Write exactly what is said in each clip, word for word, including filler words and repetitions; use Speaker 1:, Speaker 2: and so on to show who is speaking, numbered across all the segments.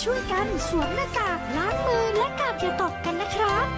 Speaker 1: ช่วยกันสวมหน้ากากล้างมือและกาดอย่าตกกันนะครับ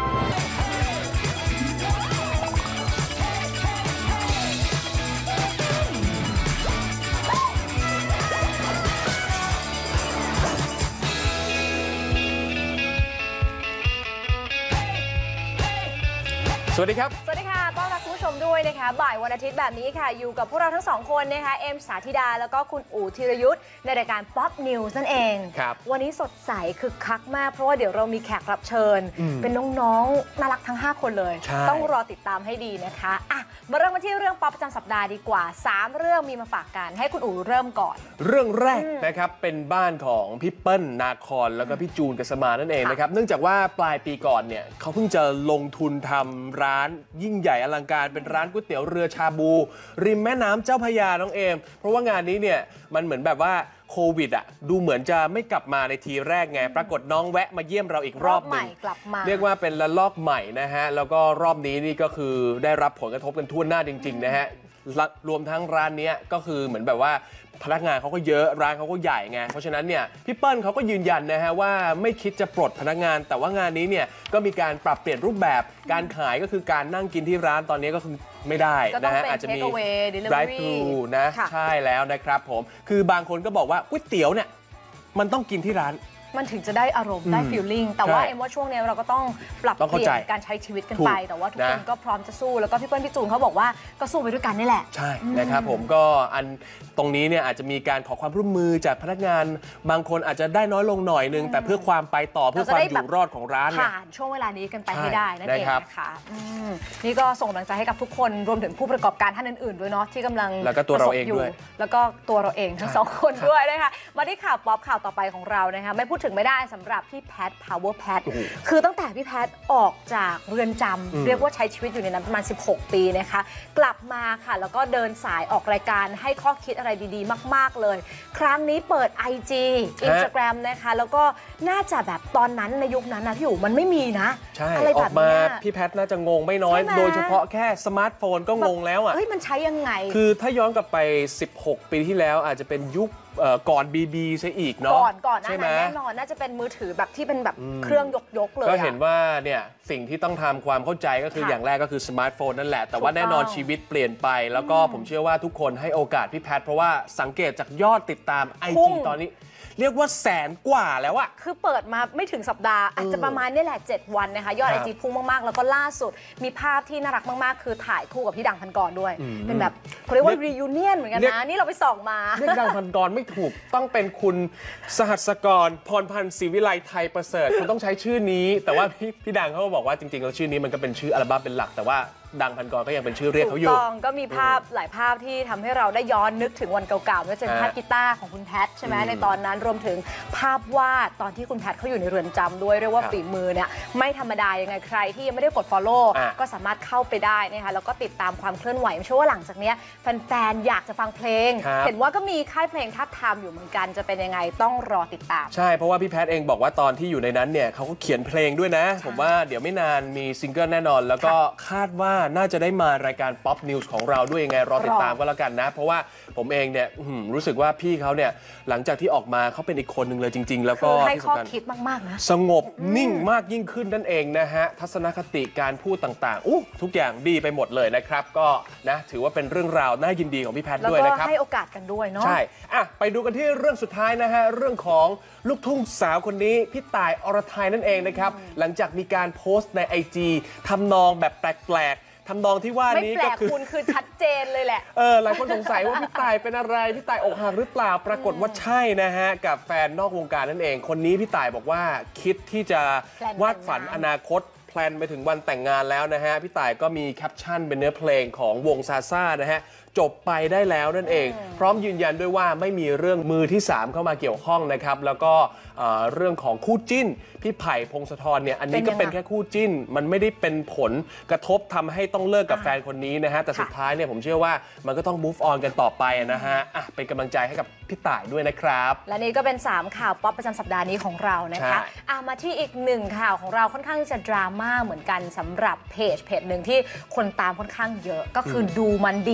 Speaker 2: สวัสดีครับ
Speaker 3: สวัสดีค่ะต้อนรับคุณผู้ชมด้วยนะคะบ่ายวันอาทิตย์แบบนี้ค่ะอยู่กับพวกเราทั้งสองคนนะคะเอมสาธิดาแล้วก็คุณอู๋ธีรยุทธ์ในรายการ Pop News นั่นเอง
Speaker 2: ครับ
Speaker 3: วันนี้สดใสคึกคักมากเพราะว่าเดี๋ยวเรามีแขกรับเชิญเป็นน้องๆน่ารักทั้งห้าคนเลยต้องรอติดตามให้ดีนะคะอ่ะมาเริ่มกันที่เรื่องป๊อปประจำสัปดาห์ดีกว่าสามเรื่องมีมาฝากกันให้คุณอู๋เริ่มก่อน
Speaker 2: เรื่องแรกนะครับเป็นบ้านของพี่เปิ้ลนาคอนแล้วก็พี่จูนกัสมานั่นเองนะครับเนื่องจากว่าปลายปีก่อนเนี่ยเขาเพิ่งจะลงทุนทำร้านยิ่งใหญ่อลังการเป็นร้านก๋วยเตี๋ยวเรือชาบูริมแม่น้ำเจ้าพระยาน้องเอมเพราะว่างานนี้เนี่ยมันเหมือนแบบว่าโควิดอ่ะดูเหมือนจะไม่กลับมาในทีแรกไงปรากฏน้องแวะมาเยี่ยมเราอีกรอบหนึ่งเรียกว่าเป็นระลอกใหม่นะฮะแล้วก็รอบนี้นี่ก็คือได้รับผลกระทบกันทั่วหน้าจริงๆนะฮะรวมทั้งร้านนี้ก็คือเหมือนแบบว่าพนักงานเขาก็เยอะร้านเขาก็ใหญ่ไงเพราะฉะนั้นเนี่ยพี่เปิ้ลเขาก็ยืนยันนะฮะว่าไม่คิดจะปลดพนักงานแต่ว่างานนี้เนี่ยก็มีการปรับเปลี่ยนรูปแบบการขายก็คือการนั่งกินที่ร้านตอนนี้ก็คือไม่ได้นะฮะอาจจะมี drive thru นะใช่แล้วนะครับผมคือบางคนก็บอกว่าก๋วยเตี๋ยวเนี่ยมันต้องกินที่ร้าน
Speaker 3: มันถึงจะได้อารมณ์ได้ฟีลลิ่งแต่ว่าเอ็มว่าช่วงนี้เราก็ต้องปรับเปลี่ยนการใช้ชีวิตกันไปแต่ว่าทุกคนก็พร้อมจะสู้แล้วก็พี่เปิ้ลพี่จูนเขาบอกว่าก็สู้ไปด้วยกันนี่แหละ
Speaker 2: ใช่นะครับผมก็อันตรงนี้เนี่ยอาจจะมีการขอความร่วมมือจากพนักงานบางคนอาจจะได้น้อยลงหน่อยนึงแต่เพื่อความไปต่อเพื่อความอยู่รอดของร้าน
Speaker 3: ผ่านช่วงเวลานี้กันไปให้ได้นั่นเองนะคะนี่ก็ส่งกำลังใจให้กับทุกคนรวมถึงผู้ประกอบการท่านอื่นๆด้วยเนาะที่กำลัง
Speaker 2: แล้วก็ตัวเราเองด้วย
Speaker 3: แล้วก็ตัวเราเองทั้งสองคนด้วยนะคะมาที่ข่าวป๊อปข่าวต่อไปของเรานะคะไม่พูดถึงไม่ได้สำหรับพี่แพท power แพทคือตั้งแต่พี่แพทออกจากเรือนจำเรียกว่าใช้ชีวิตอยู่ในนั้นประมาณสิบหกปีนะคะกลับมาค่ะแล้วก็เดินสายออกรายการให้ข้อคิดอะไรดีๆมากๆเลยครั้งนี้เปิด ไอ จี Instagram นะคะแล้วก็น่าจะแบบตอนนั้นในยุคนั้นนะพี่อู๋มันไม่มีนะ
Speaker 2: ใช่ออกมาพี่แพทน่าจะงงไม่น้อยโดยเฉพาะแค่สมาร์ทโฟนก็งงแล้วอ่ะ
Speaker 3: เฮ้ยมันใช้ยังไง
Speaker 2: คือถ้าย้อนกลับไปสิบหกปีที่แล้วอาจจะเป็นยุคก่อน บี บี ซะอีกเนาะ
Speaker 3: ก่อนก่อนใช่ไหมแน่นอนน่าจะเป็นมือถือแบบที่เป็นแบบเครื่องยกๆเลย
Speaker 2: ก็เห็นว่าเนี่ยสิ่งที่ต้องทำความเข้าใจก็คืออย่างแรกก็คือสมาร์ทโฟนนั่นแหละแต่ว่าแน่นอนชีวิตเปลี่ยนไปแล้วก็ผมเชื่อว่าทุกคนให้โอกาสพี่แพทเพราะว่าสังเกตจากยอดติดตาม ไอ จี ตอนนี้เรียกว่าแสนกว่าแล้วอะ
Speaker 3: คือเปิดมาไม่ถึงสัปดาห์อาจจะประมาณนี่แหละเจ็ดวันนะคะยอด ไอ จี พุ่งมากๆแล้วก็ล่าสุดมีภาพที่น่ารักมากๆคือถ่ายคู่กับพี่ดังพันกรด้วยเป็นแบบเขาเรียกว่า reunion เหมือนกันนะนี่เราไปส่องมา
Speaker 2: เรียกดังพันกรไม่ถูกต้องเป็นคุณสหัสกรพรพันธ์ศรีวิไลไทยประเสริฐคุณต้องใช้ชื่อนี้แต่ว่าพี่พี่ดังเขาบอกว่าจริงๆแล้วชื่อนี้มันก็เป็นชื่ออัลบั้มเป็นหลักแต่ว่าดังพันกรก็ยังเป็นชื่อเรียกเขาอยู่
Speaker 3: ถูกต้องก็มีภาพหลายภาพที่ทำให้เราได้ย้อนนึกถึงวันเก่าๆไม่ว่าจะเป็นภาพกีตาร์ของคุณแพทใช่ไหมในตอนนั้นรวมถึงภาพวาดตอนที่คุณแพทเขาอยู่ในเรือนจำด้วยเรียกว่าฝีมือเนี่ยไม่ธรรมดายังไงใครที่ยังไม่ได้กด follow ก็สามารถเข้าไปได้นะคะแล้วก็ติดตามความเคลื่อนไหวไม่ใช่ว่าหลังจากนี้แฟนๆอยากจะฟังเพลงเห็นว่าก็มีค่ายเพลงทับทามอยู่เหมือนกันจะเป็นยังไงต้องรอติดตาม
Speaker 2: ใช่เพราะว่าพี่แพทเองบอกว่าตอนที่อยู่ในนั้นเนี่ยเขาก็เขียนเพลงด้วยนะผมว่าเดี๋ยวไม่นานมีซิงเกิลแน่นอนแล้วก็คาดว่าน่าจะได้มารายการ Pop News ของเราด้วยยังไงรอติดตามก็แล้วกันนะเพราะว่าผมเองเนี่ยรู้สึกว่าพี่เขาเนี่ยหลังจากที่ออกมาเขาเป็นอีกคนหนึ่งเลยจริงๆแล้วก็
Speaker 3: ให้ข้อคิดมากๆนะ
Speaker 2: สงบนิ่งมากยิ่งขึ้นนั่นเองนะฮะทัศนคติการพูดต่างๆอู้ทุกอย่างดีไปหมดเลยนะครับก็นะถือว่าเป็นเรื่องราวน่ายินดีของพี่แพทด้วยนะครับ
Speaker 3: แล้วก็ให้โอกาสกันด้วยเนาะ
Speaker 2: ใช่อ่ะไปดูกันที่เรื่องสุดท้ายนะฮะเรื่องของลูกทุ่งสาวคนนี้พี่ต่ายอรไทยนั่นเองนะครับหลังจากมีการโพสต์ใน ไอ จี ทำนองแบบแปลกๆทำนองที่ว่านี้ก็คือ
Speaker 3: คุณคือชัดเจนเลยแหละ
Speaker 2: เออหลายคนสงสัยว่าพี่ต่ายเป็นอะไรพี่ต่ายอกหักหรือเปล่าปรากฏว่าใช่นะฮะกับแฟนนอกวงการนั่นเองคนนี้พี่ต่ายบอกว่าคิดที่จะวาดฝันอนาคตแพลนไปถึงวันแต่งงานแล้วนะฮะพี่ต่ายก็มีแคปชั่นเป็นเนื้อเพลงของวงซาซ่านะฮะจบไปได้แล้วนั่นเองพร้อมยืนยันด้วยว่าไม่มีเรื่องมือที่สามเข้ามาเกี่ยวข้องนะครับแล้วก็เรื่องของคู่จิ้นพี่ไผ่พงศธรเนี่ยอันนี้ก็เป็นแค่คู่จิ้นมันไม่ได้เป็นผลกระทบทำให้ต้องเลิกกับแฟนคนนี้นะฮะแต่สุดท้ายเนี่ยผมเชื่อว่ามันก็ต้อง move on กันต่อไปนะฮะอ่ะเป็นกำลังใจให้กับพี่ต่ายด้วยนะครับ
Speaker 3: และนี่ก็เป็นสามข่าวป๊อปประจำสัปดาห์นี้ของเรานะคะอ่ะมาที่อีกหนึ่งข่าวของเราค่อนข้างจะดราม่าเหมือนกันสำหรับเพจเพจหนึ่งที่คนตามค่อนข้างเยอะก็คือดูมันดิคือจะ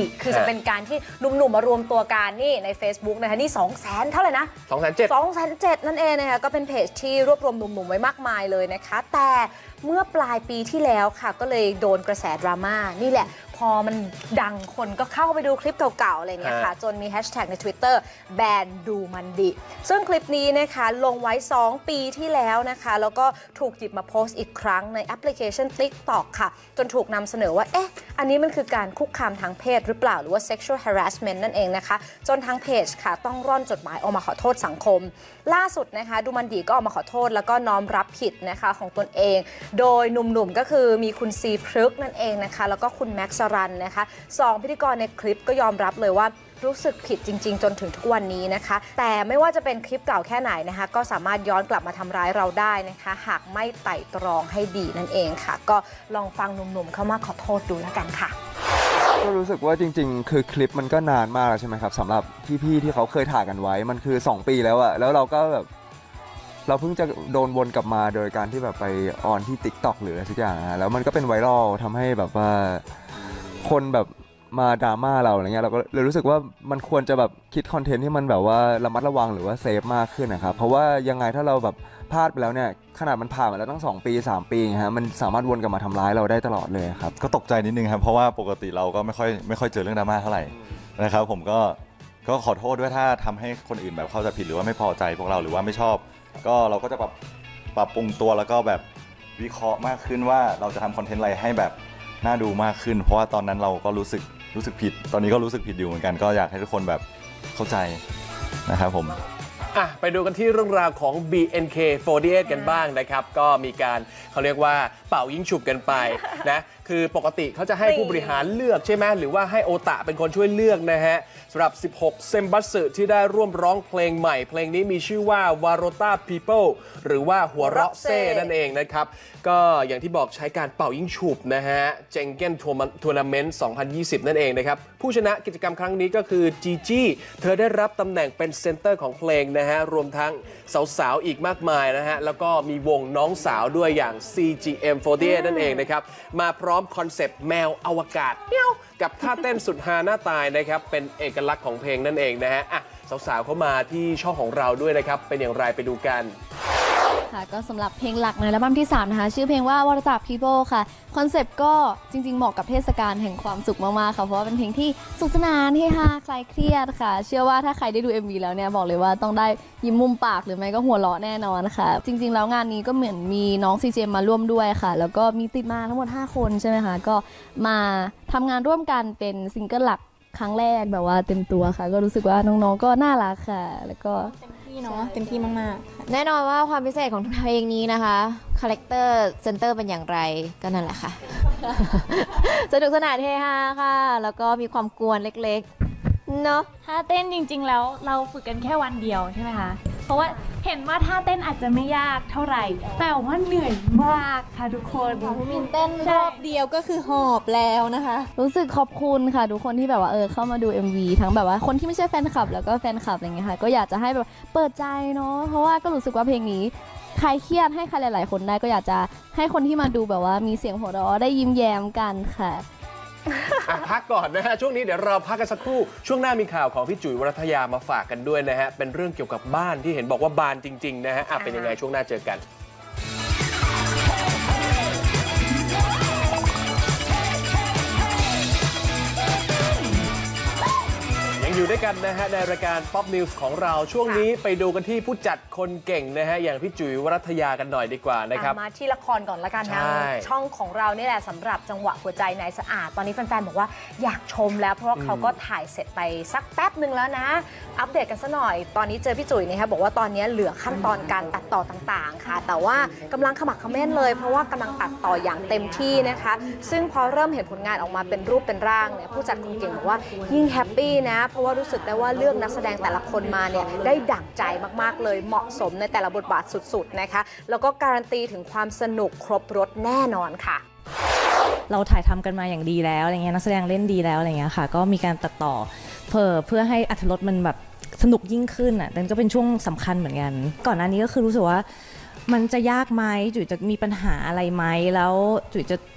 Speaker 3: เป็นการที่หนุ่มๆมารวมตัวกันนี่ใน Facebook นะคะนี่สองแสนเท่าไหร่นะ
Speaker 2: สองแสนเจ็ด
Speaker 3: สองแสนเจ็ดนั่นเองนะคะก็เป็นเพจที่รวบรวมหนุ่มๆไว้มากมายเลยนะคะแต่เมื่อปลายปีที่แล้วค่ะก็เลยโดนกระแสดราม่านี่แหละพอมันดังคนก็เข้าไปดูคลิปเก่าๆอะไรเงี้ยค่ะจนมีแฮชแท็กใน Twitter แบนดูมันดิซึ่งคลิปนี้นะคะลงไว้สองปีที่แล้วนะคะแล้วก็ถูกหยิบมาโพสต์อีกครั้งในแอปพลิเคชัน TikTok ค่ะจนถูกนำเสนอว่าเอ๊ะอันนี้มันคือการคุกคามทางเพศหรือเปล่าหรือว่า sexual harassment นั่นเองนะคะจนทางเพจค่ะต้องร่อนจดหมายออกมาขอโทษสังคมล่าสุดนะคะดูมันดีก็ออกมาขอโทษแล้วก็น้อมรับผิดนะคะของตนเองโดยหนุ่มๆก็คือมีคุณซีพฤกษ์นั่นเองนะคะแล้วก็คุณแม็กซ์สรันนะคะสองพิธีกรในคลิปก็ยอมรับเลยว่ารู้สึกผิดจริงๆจนถึงทุกวันนี้นะคะแต่ไม่ว่าจะเป็นคลิปเก่าแค่ไหนนะคะก็สามารถย้อนกลับมาทำร้ายเราได้นะคะหากไม่ไต่ตรองให้ดีนั่นเองค่ะก็ลองฟังหนุ่มๆเข้ามาขอโทษดูแล้วกันค่ะ
Speaker 4: ก็รู้สึกว่าจริงๆคือคลิปมันก็นานมากแล้วใช่ไหมครับสำหรับพี่ๆที่เขาเคยถ่ายกันไว้มันคือสองปีแล้วอะแล้วเราก็แบบเราเพิ่งจะโดนวนกลับมาโดยการที่แบบไปออนที่ TikTok หรืออะไรสักอย่างนะแล้วมันก็เป็นไวรัลทำให้แบบว่าคนแบบมาดราม่าเราอะไรเงี้ยเราก็เลยรู้สึกว่ามันควรจะแบบคิดคอนเทนต์ที่มันแบบว่าระมัดระวังหรือว่าเซฟมากขึ้นนะครับเพราะว่ายังไงถ้าเราแบบพลาดไปแล้วเนี่ยขนาดมันผ่านมาแล้วตั้งสองปีสามปีฮะมันสามารถวนกลับมาทำร้ายเราได้ตลอดเลยครับ
Speaker 5: ก็ตกใจนิดนึงครับเพราะว่าปกติเราก็ไม่ค่อยไม่ค่อยเจอเรื่องดราม่าเท่าไหร่นะครับผมก็ก็ขอโทษด้วยถ้าทำให้คนอื่นแบบเข้าใจผิดหรือว่าไม่พอใจพวกเราหรือว่าไม่ชอบก็เราก็จะปรับปรับปรุงตัวแล้วก็แบบวิเคราะห์มากขึ้นว่าเราจะทำคอนเทนต์อะไรให้แบบน่าดูมากขึ้นเพราะว่าตอนนั้นเราก็รู้สึกรู้สึกผิดตอนนี้ก็รู้สึกผิดอยู่เหมือนกันก็อยากให้ทุกคนแบบเข้าใจนะครับผม
Speaker 2: อ่ะไปดูกันที่เรื่องราวของ บี เอ็น เค สี่สิบแปด กันบ้างนะครับก็มีการเขาเรียกว่าเป่ายิงฉุบกันไปนะคือปกติเขาจะให้ผู้บริหารเลือกใช่ไหมหรือว่าให้โอตะเป็นคนช่วยเลือกนะฮะสำหรับสิบหกเซมบัสสึที่ได้ร่วมร้องเพลงใหม่เพลงนี้มีชื่อว่า Warota People หรือว่าหัวเราะเซ่นั่นเองนะครับก็อย่างที่บอกใช้การเป่ายิงฉุบนะฮะเจงเก้นทัวร์นาเมนต์สองพันยี่สิบนั่นเองนะครับผู้ชนะกิจกรรมครั้งนี้ก็คือจีจี้เธอได้รับตำแหน่งเป็นเซนเตอร์ของเพลงนะฮะรวมทั้งสาวๆอีกมากมายนะฮะแล้วก็มีวงน้องสาวด้วยอย่าง ซี จี เอ็ม สี่สิบแปด นั่นเองนะครับมาพร้อมคอนเซปต์แมวอวกาศเปี้ยวกับท่าเต้นสุดฮาหน้าตายนะครับเป็นเอกลักษณ์ของเพลงนั่นเองนะฮะอ่ะสาวๆเข้ามาที่ช่องของเราด้วยนะครับเป็นอย่างไรไปดูกัน
Speaker 6: ค่ะก็สำหรับเพลงหลักในอัลบั้มที่สามนะคะชื่อเพลงว่า Warota People ค่ะคอนเซปต์ก็จริงๆเหมาะกับเทศกาลแห่งความสุขมากๆค่ะเพราะว่าเป็นเพลงที่สุขสนานเฮฮาคลายเครียดค่ะเชื่อว่าถ้าใครได้ดู เอ็ม วี แล้วเนี่ยบอกเลยว่าต้องได้ยิ้มมุมปากหรือไม่ก็หัวเราะแน่นอนค่ะจริงๆแล้วงานนี้ก็เหมือนมีน้อง ซี เจ มาร่วมด้วยค่ะแล้วก็มีติดมาทั้งหมดห้าคนใช่ไหมคะก็มาทำงานร่วมกันเป็นซิงเกิลหลักครั้งแรกแบบว่าเต็มตัวค่ะก็รู้สึกว่าน้องๆก็น่ารักค่ะแล้วก็
Speaker 7: เต็มที่เนาะเต็มที่มาก
Speaker 8: ๆแน่นอนว่าความพิเศษของเพลงนี้นะคะคาแรคเตอร์เซนเตอร์เป็นอย่างไรก็นั่นแหละค่ะ สนุกสนานเฮฮาค่ะแล้วก็มีความกวนเล็กๆเนาะ
Speaker 7: ท่าเต้นจริงๆแล้วเราฝึกกันแค่วันเดียวใช่ไหมคะเพราะว่าเห็นว่าท่าเต้นอาจจะไม่ยากเท่าไหร่แต่ว่าเหนื่อยมากค่ะทุกคน
Speaker 8: มินเต้นรอบเดียวก็คือหอบแล้วนะคะ
Speaker 6: รู้สึกขอบคุณค่ะทุกคนที่แบบว่าเออเข้ามาดู เอ็ม วี ทั้งแบบว่าคนที่ไม่ใช่แฟนคลับแล้วก็แฟนคลับอะไรเงี้ยค่ะก็อยากจะให้แบบเปิดใจเนาะเพราะว่าก็รู้สึกว่าเพลงนี้ใครเครียดให้ใครหลายๆคนได้ก็อยากจะให้คนที่มาดูแบบว่ามีเสียงหัวเราะได้ยิ้มแย้มกันค่ะ
Speaker 2: พักก่อนนะฮะช่วงนี้เดี๋ยวเราพักกันสักครู่ช่วงหน้ามีข่าวของพี่จุ๋ยวรัตยามาฝากกันด้วยนะฮะเป็นเรื่องเกี่ยวกับบ้านที่เห็นบอกว่าบานจริงๆนะฮะเป็นยังไงช่วงหน้าเจอกันอยู่ด้วยกันนะฮะในรายการ Pop News ของเราช่วงนี้ไปดูกันที่ผู้จัดคนเก่งนะฮะอย่างพี่จุ๋ยวรัตยากันหน่อยดีกว่านะครับ
Speaker 3: มาที่ละครก่อนละกันนะช่องของเรานี่แหละสำหรับจังหวะหัวใจนายสะอาดตอนนี้แฟนๆบอกว่าอยากชมแล้วเพราะว่าเขาก็ถ่ายเสร็จไปสักแป๊บหนึ่งแล้วนะอัปเดตกันซะหน่อยตอนนี้เจอพี่จุ๋ยนะคะบอกว่าตอนนี้เหลือขั้นตอนการตัดต่อต่างๆค่ะแต่ว่ากำลังขมักเขม้นเลยเพราะว่ากำลังตัดต่ออย่างเต็มที่นะคะซึ่งพอเริ่มเห็นผลงานออกมาเป็นรูปเป็นร่างเนี่ยผู้จัดคนเก่งบอกว่ายิ่งแฮปปี้นะเพราะว่ารู้สึกได้ว่าเลือกนักแสดงแต่ละคนมาเนี่ยได้ดั่งใจมากๆเลยเหมาะสมในแต่ละบทบาทสุดๆนะคะแล้วก็การันตีถึงความสนุกครบรสแน่นอนค่ะ
Speaker 9: เราถ่ายทำกันมาอย่างดีแล้วอะไรเงี้ยนักแสดงเล่นดีแล้วอะไรเงี้ยค่ะก็มีการตัดต่อเพื่อเพื่อให้อรรถรสมันแบบสนุกยิ่งขึ้นอ่ะแต่ก็เป็นช่วงสำคัญเหมือนกันก่อนหน้านี้ก็คือรู้สึกว่ามันจะยากไหมจุ๋ยจะมีปัญหาอะไรไหมแล้วจุ๋ยจะ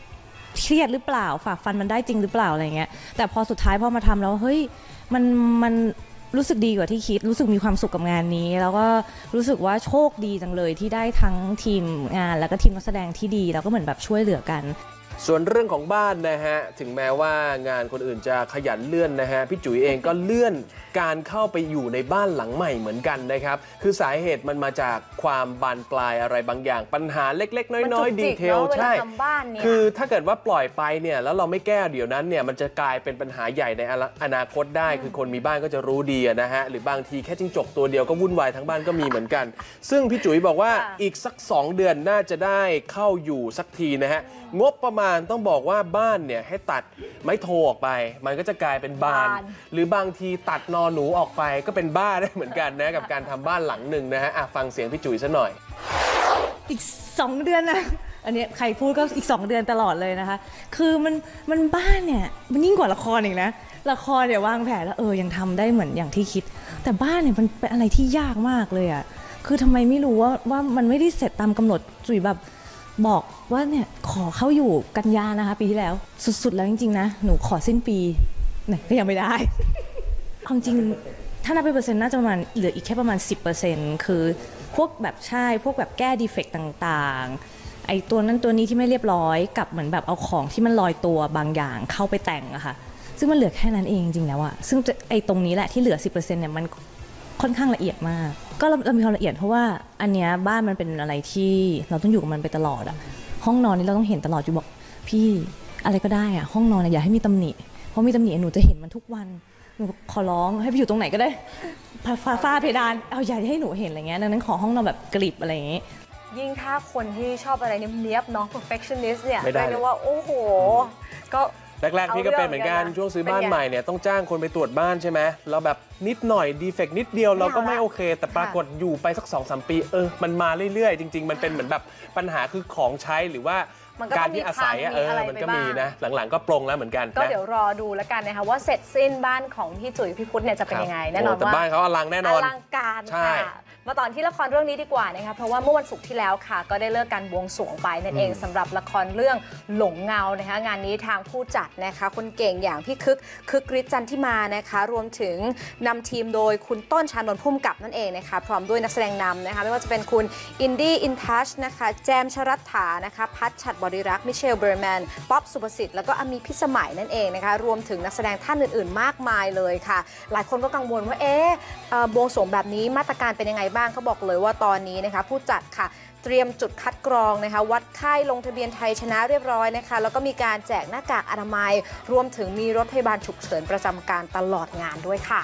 Speaker 9: เครียดหรือเปล่าฝ่าฟันมันได้จริงหรือเปล่าอะไรเงี้ยแต่พอสุดท้ายพอมาทำแล้วเฮ้ยมันมันรู้สึกดีกว่าที่คิดรู้สึกมีความสุขกับงานนี้แล้วก็รู้สึกว่าโชคดีจังเลยที่ได้ทั้งทีมงานแล้วก็ทีมนักแสดงที่ดีแล้วก็เหมือนแบบช่วยเหลือกัน
Speaker 2: ส่วนเรื่องของบ้านนะฮะถึงแม้ว่างานคนอื่นจะขยันเลื่อนนะฮะพี่จุ๋ยเองก็เลื่อนการเข้าไปอยู่ในบ้านหลังใหม่เหมือนกันนะครับคือสาเหตุมันมาจากความบานปลายอะไรบางอย่างปัญหาเล็กๆน้อยๆดีเทลใช่คือถ้าเกิดว่าปล่อยไปเนี่ยแล้วเราไม่แก้เดี๋ยวนั้นเนี่ยมันจะกลายเป็นปัญหาใหญ่ในอนาคตได้คือคนมีบ้านก็จะรู้ดีนะฮะหรือบางทีแค่จิ้งจกตัวเดียวก็วุ่นวายทั้งบ้านก็มีเหมือนกันซึ่งพี่จุ๋ยบอกว่าอีกสักสองเดือนน่าจะได้เข้าอยู่สักทีนะฮะงบประมาณต้องบอกว่าบ้านเนี่ยให้ตัดไม้โทออกไปมันก็จะกลายเป็นบานหรือบางทีตัดนอหนูออกไปก็เป็นบ้าได้เหมือนกันนะกับการทำบ้านหลังหนึ่งนะฮะฟังเสียงพี่จุ๋ยซะหน่อย
Speaker 9: อีกสองเดือนนะอันนี้ใครพูดก็อีกสองเดือนตลอดเลยนะคะคือมันมันบ้านเนี่ยมันยิ่งกว่าละครอีกนะละครเนี่ยวางแผนแล้วเออยังทำได้เหมือนอย่างที่คิดแต่บ้านเนี่ยมันเป็นอะไรที่ยากมากเลยอ่ะคือทำไมไม่รู้ว่าว่ามันไม่ได้เสร็จตามกำหนดจุ๋ยแบบบอกว่าเนี่ยขอเข้าอยู่กันยานะคะปีที่แล้วสุดๆแล้วจริงๆนะหนูขอสิ้นปีเนี่ยก็ยังไม่ได้เอาจริงถ้านับเป็นเปอร์เซ็นต์น่าจะประมาณเหลืออีกแค่ประมาณ สิบเปอร์เซ็นต์ คือพวกแบบใช่พวกแบบแก้ดีเฟกต์ต่างๆไอ้ตัวนั้นตัวนี้ที่ไม่เรียบร้อยกับเหมือนแบบเอาของที่มันลอยตัวบางอย่างเข้าไปแต่งอะค่ะซึ่งมันเหลือแค่นั้นเองจริงๆแล้วอะซึ่งไอ้ตรงนี้แหละที่เหลือ สิบเปอร์เซ็นต์ เนี่ยมันค่อนข้างละเอียดมากก็เราเรามีความละเอียดเพราะว่าอันเนี้ยบ้านมันเป็นอะไรที่เราต้องอยู่กับมันไปตลอดอะห้องนอนนี้เราต้องเห็นตลอดอยู่บอกพี่อะไรก็ได้อะห้องนอนอย่าให้มีตำหนิเพราะมีตำหนิหนูจะเห็นมันทุกวันหนูขอร้องให้ไปอยู่ตรงไหนก็ได้ฟ้าฟ้าเพดานเอาอย่าให้หนูเห็นอะไรเงี้ยดังนั้นขอห้องนอนแบบกริบอะไรอย่างงี้
Speaker 3: ยิ่งถ้าคนที่ชอบอะไรเนี้ยบๆเนาะ perfectionist เนี่ยเรียกได้ว่าโอ้โหก็
Speaker 2: แรกๆพี่ก็เป็นเหมือนกันช่วงซื้อบ้านใหม่เนี่ยต้องจ้างคนไปตรวจบ้านใช่ไหมเราแบบนิดหน่อยดีเฟกต์นิดเดียวเราก็ไม่โอเคแต่ปรากฏอยู่ไปสัก สองสาม ปีเออมันมาเรื่อยๆจริงๆมันเป็นเหมือนแบบปัญหาคือของใช้หรือว่าการที่อาศัยเออมันก็มีนะหลังๆก็ปรงแล้วเหมือนกัน
Speaker 3: ก็เดี๋ยวรอดูแล้วกันนะคะว่าเสร็จสิ้นบ้านของพี่จุ๋ยพี่พุทธเนี่ยจะเป็นยังไงแน่นอนว่า
Speaker 2: แต่บ้านเขาอลังแน่นอน
Speaker 3: อลังการค่ะมาตอนที่ละครเรื่องนี้ดีกว่านะคะเพราะว่าเมื่อวันศุกร์ที่แล้วค่ะก็ได้เลิกการบวงสรวงไปนั่นเองสำหรับละครเรื่องหลงเงานะคะงานนี้ทางผู้จัดนะคะคนเก่งอย่างพี่คึกคึกฤทธิ์จันทิมานะคะรวมถึงนำทีมโดยคุณต้นชานนท์พุ่มกับนั่นเองนะคะพร้อมด้วยนักแสดงนำนะคะไม่ว่าจะเป็นคุณอินดี้อินทัชนะคะแจมชรัตถานะคะพัชฉัตรบริรักษ์มิเชลเบอร์แมนป๊อปสุภสิทธิ์แล้วก็อามีพิสมัยนั่นเองนะคะรวมถึงนักแสดงท่านอื่นๆมากมายเลยค่ะหลายคนก็กังวลว่าเอ๊ะบวงสรวงแบบนี้มาตรการเป็นยังไงบ้างเขาบอกเลยว่าตอนนี้นะคะผู้จัดค่ะเตรียมจุดคัดกรองนะคะวัดไข้ลงทะเบียนไทยชนะเรียบร้อยนะคะแล้วก็มีการแจกหน้ากากอนามัยรวมถึงมีรถพยาบาลฉุกเฉินประจำการตลอดงานด้วยค่ะ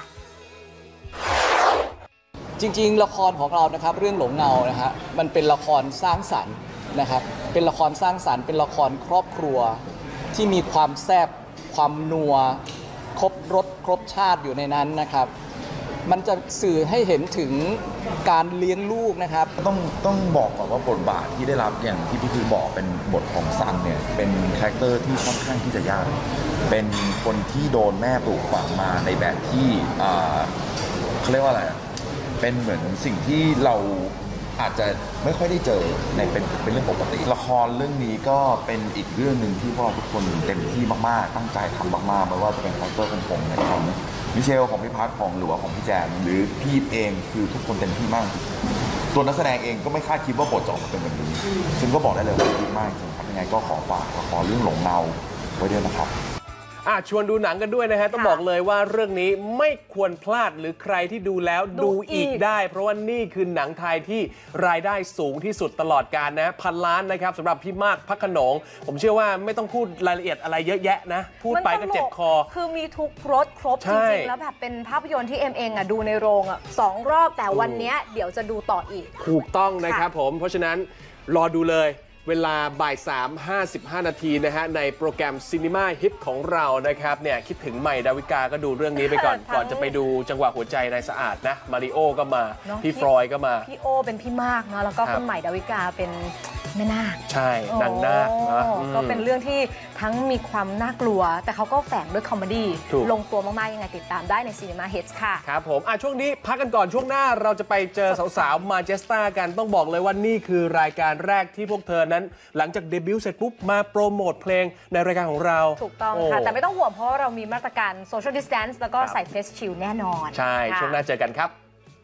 Speaker 10: จริงๆละครของเรานะครับเรื่องหลงเงานะฮะมันเป็นละครสร้างสรรค์นะครับเป็นละครสร้างสรรค์เป็นละครครอบครัวที่มีความแซ่บความนัวครบรสครบชาติอยู่ในนั้นนะครับมันจะสื่อให้เห็นถึงการเลี้ยงลูกนะครับ
Speaker 5: ต้องต้องบอกก่อนว่าบทบาทที่ได้รับอย่างที่พี่คือบอกเป็นบทของซันเนี่ยเป็นคาแรคเตอร์ที่ค่อนข้างที่จะยากเป็นคนที่โดนแม่ปลูกฝังมาในแบบที่เขาเรียกว่าอะไรเป็นเหมือนสิ่งที่เราอาจจะไม่ค่อยได้เจอในเป็นเป็นเรื่องปกติละครเรื่องนี้ก็เป็นอีกเรื่องหนึ่งที่พวกเราทุกคนเต็มที่มากๆตั้งใจทำมากๆไม่ว่าจะเป็นคาแรคเตอร์ของผมของมิเชลของพี่พัทของหรือว่าของพี่แจมหรือพี่เองคือทุกคนเต็มที่มากตัวนักแสดงเองก็ไม่คาดคิดว่าบทจะออกมาเป็นแบบนี้ซึ่งก็บอกได้เลยว่าดีมากจริงครับยังไงก็ขอฝากละครเรื่องหลงเงาไว้ด้วยนะครับ
Speaker 2: อ่ะชวนดูหนังกันด้วยนะฮะต้องบอกเลยว่าเรื่องนี้ไม่ควรพลาดหรือใครที่ดูแล้วดูอีกได้เพราะว่านี่คือหนังไทยที่รายได้สูงที่สุดตลอดกาลนะพันล้านนะครับสำหรับพี่มากพระโขนงผมเชื่อว่าไม่ต้องพูดรายละเอียดอะไรเยอะแยะนะพูดไปก็เจ็บคอ
Speaker 3: คือมีทุกรสครบจริงๆแล้วแบบเป็นภาพยนตร์ที่เอ็มเองอ่ะดูในโรงอ่ะสองรอบแต่วันนี้เดี๋ยวจะดูต่ออีก
Speaker 2: ถูกต้องนะครับผมเพราะฉะนั้นรอดูเลยเวลาบ่ายสาม ห้าสิบห้านาทีนะฮะในโปรแกรมซีนีมาฮิตของเรานะครับเนี่ยคิดถึงใหม่ดาวิกาก็ดูเรื่องนี้ไปก่อน ก่อนจะไปดูจังหวะหัวใจนายสะอาดนะมาริโอก็มาพี่ฟรอยก็มา
Speaker 3: พี่โอเป็นพี่มากเนาะแล้วก็คุณใหม่ดาวิกาเป็นแม่นาค
Speaker 2: ใช่นางนาคนะ
Speaker 3: โอ้ก็เป็นเรื่องที่ทั้งมีความน่ากลัว แต่เขาก็แฝงด้วยคอมเมดี้
Speaker 2: ถูก
Speaker 3: ลงตัวมากๆยังไงติดตามได้ใน Cinema Hits ค่ะ
Speaker 2: ครับผมอ่ะช่วงนี้พักกันก่อนช่วงหน้าเราจะไปเจอสาวๆมาเจสตากันต้องบอกเลยว่านี่คือรายการแรกที่พวกเธอนั้น หลังจากเดบิวต์เสร็จปุ๊บมาโปรโมทเพลงในรายการของเรา
Speaker 3: ถูกต้องค่ะ แต่ไม่ต้องห่วงเพราะว่าเรามีมาตรการ Social Distance แล้วก็ใส่ Face Shield แน่นอน
Speaker 2: ใช่
Speaker 3: ค่ะ
Speaker 2: ช่วงหน้าเจอกันครับ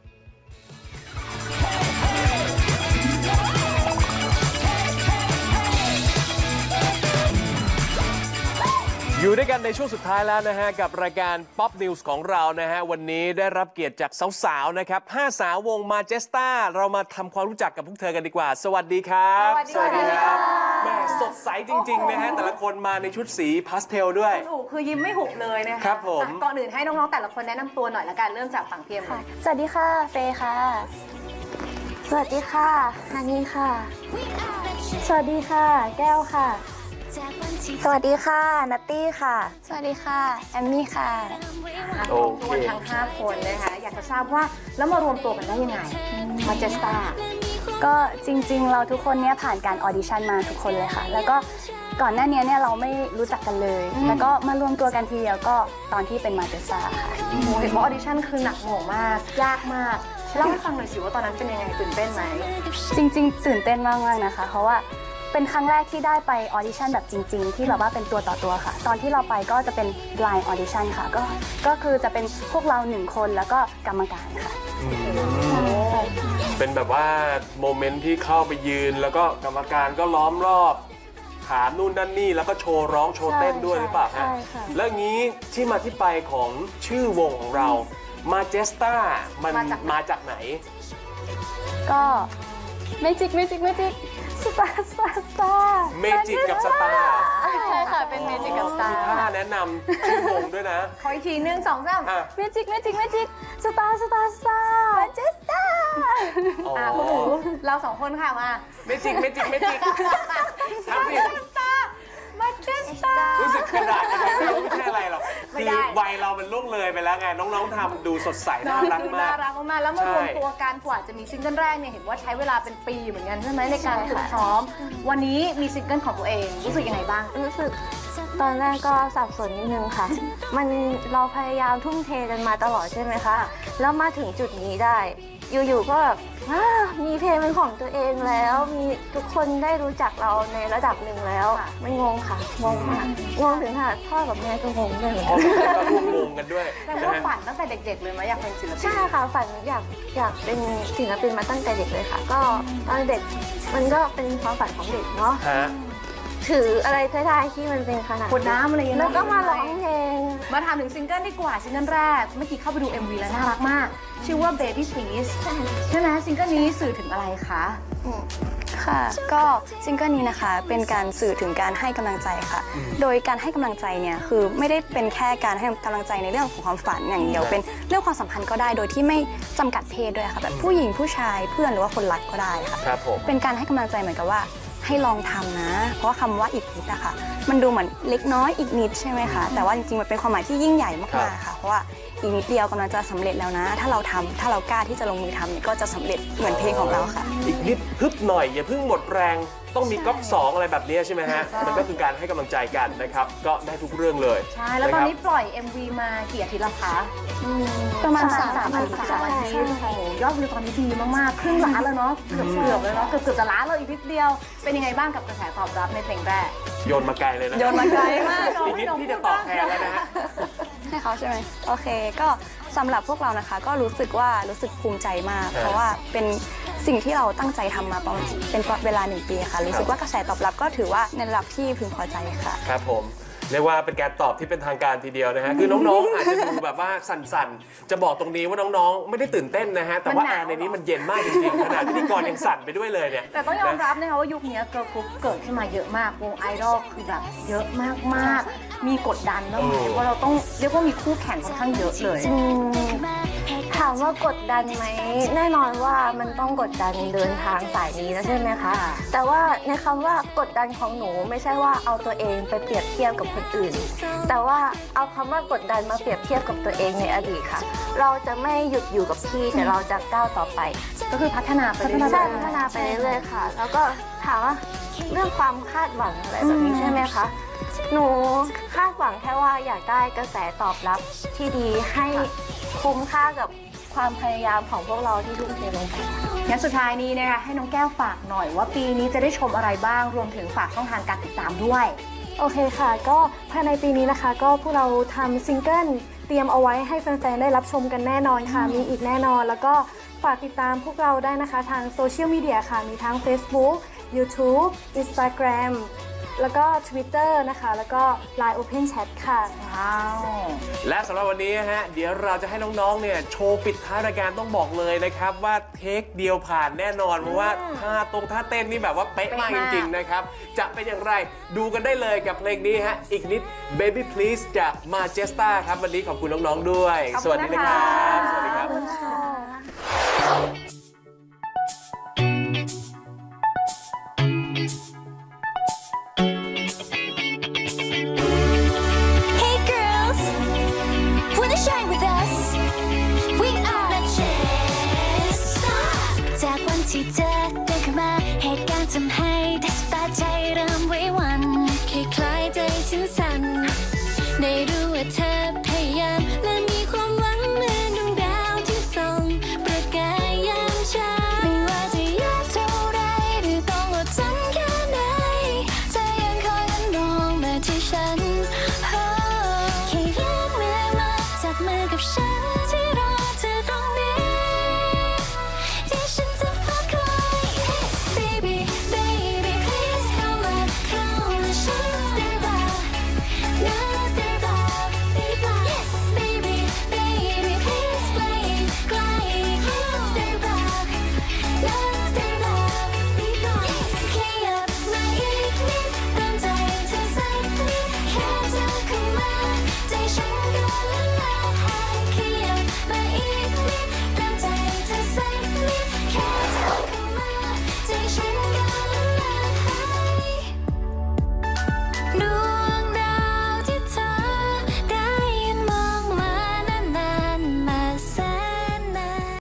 Speaker 2: อยู่ด้วยกันในช่วงสุดท้ายแล้วนะฮะกับรายการ Pop News ของเรานะฮะวันนี้ได้รับเกียรติจากสาวๆนะครับห้าสาววงมาเจสตาเรามาทำความรู้จักกับพวกเธอกันดีกว่าสวัสดีครับ
Speaker 3: สวัสดีค่ะ
Speaker 2: แม่สดใสจริงๆนะฮะแต่ละคนมาในชุดสีพาสเทลด้วย
Speaker 3: ถูกคือยิ้มไม่หุบเลยนะคะ
Speaker 2: ครับผม
Speaker 3: อ่ะก่อนอื่นให้น้องๆแต่ละคนแนะนำตัวหน่อยละกันเริ่มจากฝั่งเพียมเลย
Speaker 11: สวัสดีค่ะ เฟย์ค่ะ สวัสดีค่ะฮันนี่ค่ะ สวัสดีค่ะ แก้วค่ะ สวัสดีค่ะ นัตตี้ค่ะ สวัสดีค่ะ แอมมี่ค่ะ
Speaker 2: โอเค
Speaker 3: ทุกคนทั้งห้าคนนะคะอยากจะทราบว่าแล้วมารวมตัวกันได้ยังไงมาเจสตา
Speaker 11: ก็จริงๆ เราทุกคนเนี่ยผ่านการออดิชั่นมาทุกคนเลยค่ะ แล้วก็ก่อนหน้านี้เนี่ยเราไม่รู้จักกันเลย แล้วก็มารวมตัวกันทีเดียวก็ตอนที่เป็นมาเจสตาค่ะ
Speaker 3: โอ้โหเห็นว่าออดิชั่นคือหนักหน่วงมาก ยากมากเล่าให้ฟังหน่อยสิว่าตอนนั้นเป็นยังไงตื่นเต้นไหม
Speaker 11: จริงๆ ตื่นเต้นมากๆ นะคะ เพราะว่าเป็นครั้งแรกที่ได้ไปออดิชั่นแบบจริงๆ ที่แบบว่าเป็นตัวต่อตัวค่ะ ตอนที่เราไปก็จะเป็น blind audition ค่ะ ก็ก็คือจะเป็นพวกเราหนึ่งคนแล้วก็กรรมการค่ะ
Speaker 2: เป็นแบบว่าโมเมนต์ที่เข้าไปยืน แล้วก็กรรมการก็ล้อมรอบถามนู่นนั่นนี่แล้วก็โชว์ร้องโชว์เต้นด้วยหรือเปล่าฮะ
Speaker 11: ใช่ค่ะ
Speaker 2: แล้วงี้ที่มาที่ไปของชื่อวงของเรามาเจสตามัน
Speaker 3: มาจาก
Speaker 2: มาจากไหน
Speaker 11: ก็เมจิกเมจิกเมจิกสตาร์สตาร์สตาร์
Speaker 2: เมจิกกับสตาร์
Speaker 11: ใช่ค่ะ เป็นเมจิกกับสตาร์
Speaker 2: ถ้าแนะนำชื่อวงด้วยนะ
Speaker 3: ขออีกทีหนึ่งสองสาม
Speaker 2: อ่ะ
Speaker 11: เมจิกเมจิกเมจิกสตาร์สตาร์สตาร์มาเจสตาร์
Speaker 2: อ๋อ
Speaker 3: อ่ะคุณหนูเราสองคนค่ะมา
Speaker 2: เมจิกเมจิกเมจิกทำผิด
Speaker 3: มาเจสตา
Speaker 2: รู้สึกกระดาษกันไม่รู้ไม่ใช่อะไรหรอก
Speaker 3: ไม่
Speaker 2: คือ
Speaker 3: ได้
Speaker 2: วัยเรามันล่วงเลยไปแล้วไงน้องๆทำดูสดใสน่ารักมา
Speaker 3: น่าก รักมากๆแล้วมารวม
Speaker 2: ใช่
Speaker 3: ตัวกันกว่าจะมีซิงเกิลแรกเนี่ยเห็นว่าใช้เวลาเป็นปีเหมือนกันใช่ไหมในการ
Speaker 11: ใช่
Speaker 3: ฝึก
Speaker 11: ค่ะ
Speaker 3: ซ้อม วันนี้มีซิงเกิลของตัวเองรู้สึกยังไงบ้าง
Speaker 11: รู้สึกตอนแรกก็สับสนนิดนึงค่ะ มันเราพยายามทุ่มเทกันมาตลอดใช่ไหมคะ แล้วมาถึงจุดนี้ได้ อยู่ๆก็แบบอ้ามีเพลงเป็นของตัวเองแล้ว มีทุกคนได้รู้จักเราในระดับหนึ่งแล้ว
Speaker 3: ค่ะ
Speaker 11: ไม่งงค่ะ งงมาก งงถึงค่ะพ่อกับแม่ก็งงด้วยเหมือน
Speaker 2: อ๋อ
Speaker 11: กัน
Speaker 2: ก็ร่วมวงกันด้วย
Speaker 3: แต่
Speaker 2: นะ
Speaker 3: ว่า
Speaker 2: ฮะ
Speaker 3: ฝันตั้งแต่เด็กๆเลยไหมอยากเป็นศิลปิน
Speaker 11: ใช่ค่ะฝันอยากอยากเป็นศิลปินมาตั้งแต่เด็กเลยค่ะ ก็ตอนเด็กมันก็เป็นความฝันของเด็กเนาะ
Speaker 2: ฮะ
Speaker 11: ถืออะไรก็ได้ที่มันเป็นขนาด
Speaker 3: ขวดน้ำอะไรอย่างเงี้ย
Speaker 11: แล้วก็มาร้องเพลง
Speaker 3: มาถามถึงซิงเกิลดีกว่าซิงเกิลแรกเมื่อกี้เข้าไปดู เอ็ม วี แล้วน่ารักมาก ชื่อว่า Baby Please ใช่ไหมซิงเกิลนี้สื่อถึงอะไรคะ
Speaker 11: ค่ะ ก็ซิงเกิลนี้นะคะเป็นการสื่อถึงการให้กำลังใจค่ะ โดยการให้กำลังใจเนี่ยคือไม่ได้เป็นแค่การให้กำลังใจในเรื่องของความฝันอย่างเดียว เป็นเรื่องความสัมพันธ์ก็ได้ โดยที่ไม่จำกัดเพศด้วยค่ะแบบผู้หญิงผู้ชายเพื่อนหรือว่าคนรักก็ได้ค่ะ
Speaker 2: ครับผม
Speaker 11: เป็นการให้กำลังใจเหมือนกับว่าให้ลองทำนะ เพราะว่าคำว่าอีกนิดนะคะมันดูเหมือนเล็กน้อยอีกนิดใช่ไหมคะแต่ว่าจริงๆมันเป็นความหมายที่ยิ่งใหญ่มากๆค่ะเพราะว่าอีกนิดเดียวกำลังจะสำเร็จแล้วนะ ถ้าเราทำถ้าเรากล้าที่จะลงมือทำเนี่ยก็จะสำเร็จเหมือนเพลงของเราค่ะ
Speaker 2: อีกนิดฮึบหน่อยอย่าเพิ่งหมดแรงต้องมีก๊อกสองอะไรแบบนี้ใช่ไหมฮะ มันก็คือการให้กำลังใจกันนะครับ ก็ได้ทุกเรื่องเลย
Speaker 3: ใช่แล้วตอนนี้ปล่อย เอ็ม วี มากี่อาทิตย์แล้วคะ
Speaker 11: ประมาณ
Speaker 3: สา
Speaker 11: สาม ม
Speaker 3: อา
Speaker 11: อา
Speaker 3: ทิ
Speaker 11: ทิ
Speaker 3: ต
Speaker 11: ต
Speaker 3: ย์
Speaker 11: ย์
Speaker 3: สามอาทิตย์โอ้โหยอดวิวตอนนี้ดีมากๆครึ่งล้านแล้วเนาะเกือบเกือบเลยเนาะเกือบเกือบจะล้านเลยอีกนิดเดียวเป็นยังไงบ้างกับกระแสตอบรับในเพลงแรก
Speaker 2: โยนมาไกลเลยนะ
Speaker 11: โยนมาไกลมาก
Speaker 2: อีกนิดที่จะตอบแทนแล้วนะฮะ
Speaker 11: ให้เขาใช่ไหมโอเคก็สำหรับพวกเรานะคะก็รู้สึกว่ารู้สึกภูมิใจมาก
Speaker 2: ครับ
Speaker 11: เพราะว่าเป็นสิ่งที่เราตั้งใจทำมาประมาณเป็นเวลาหนึ่งปีค่ะ รู้สึกว่ากระแสตอบรับก็ถือว่าในระดับที่พึงพอใจค่ะ
Speaker 2: ครับผมเรียกว่าเป็นการตอบที่เป็นทางการทีเดียวนะฮะ คือน้องๆ อาจจะดูแบบว่าสั่นๆ จะบอกตรงนี้ว่าน้องๆ ไม่ได้ตื่นเต้นนะฮะ แต่ว่า
Speaker 3: มันห
Speaker 2: แอ
Speaker 3: นาว
Speaker 2: ร์ในนี้มันเย็นมากจริงๆ ขนาดพิธีกรยังสั่นไปด้วยเลยเนี่ย
Speaker 3: แต่ต้องยอม
Speaker 2: นะ
Speaker 3: รับนะคะว่ายุคนี้เกิร์ลกรุ๊ปเกิดขึ้นมาเยอะมากวงไอดอลคือแบบเยอะมากๆ มีกดดันบ้างไหม
Speaker 2: เออ
Speaker 3: เพราะเราต้องเรียกว่ามีคู่แข่งค่อนข้างเยอะเลย
Speaker 11: อืมถามว่ากดดันไหมแน่นอนว่ามันต้องกดดันเดินทางสายนี้นะใช่ไหมคะ แต่ว่าในคำว่ากดดันของหนูไม่ใช่ว่าเอาตัวเองไปเปรียบเทียบกับคนอื่น แต่ว่าเอาคำว่ากดดันมาเปรียบเทียบกับตัวเองในอดีตค่ะ เราจะไม่หยุดอยู่กับที่แต่เราจะก้าวต่อไป
Speaker 3: ก็คือพัฒนาไปเรื่อยๆ
Speaker 11: ใช่พัฒนาไปเรื่อยๆค่ะ แล้วก็ถามว่าเรื่องความคาดหวังอะไรแบบนี้ใช่ไหมคะ หนูคาดหวังแค่ว่าอยากได้กระแสตอบรับที่ดีให้คุ้มค่ากับความพยายามของพวกเราที่ทุ่มเทลงไป
Speaker 3: งั้นสุดท้ายนี้นะคะให้น้องแก้วฝากหน่อยว่าปีนี้จะได้ชมอะไรบ้างรวมถึงฝากช่องทางการติดตามด้วย
Speaker 1: โอเคค่ะ ก็ภายในปีนี้นะคะ ก็พวกเราทำซิงเกิลเตรียมเอาไว้ให้แฟนๆได้รับชมกันแน่นอนค่ะ มีอีกแน่นอน แล้วก็ฝากติดตามพวกเราได้นะคะทางโซเชียลมีเดียค่ะ มีทั้ง Facebook YouTube Instagram แล้วก็ Twitter นะคะ แล้วก็ ไลน์ Open Chat ค่ะ
Speaker 3: ว้าว
Speaker 2: และสำหรับวันนี้ฮะเดี๋ยวเราจะให้น้องๆเนี่ยโชว์ปิดท้ายรายการต้องบอกเลยนะครับว่าเทคเดียวผ่านแน่นอนเพราะว่าท่าตรงท่าเต้นนี่แบบว่าเป๊ะมากจริงๆนะครับจะเป็นอย่างไรดูกันได้เลยกับเพลงนี้ฮะอีกนิด Baby Please จาก Majesta ครับวันนี้ขอบคุณน้องๆด้วย สวัสดีนะครับสวัสดีครับ
Speaker 12: Hey girls, wanna shine with us? We are the Majesta จากวันที่เธอเดินเข้ามาเหตุการณ์ทำให้ทัศตาใจเริ่มไหวหวั่นคล้ายๆใจฉันสั่นได้รู้ว่าเธอ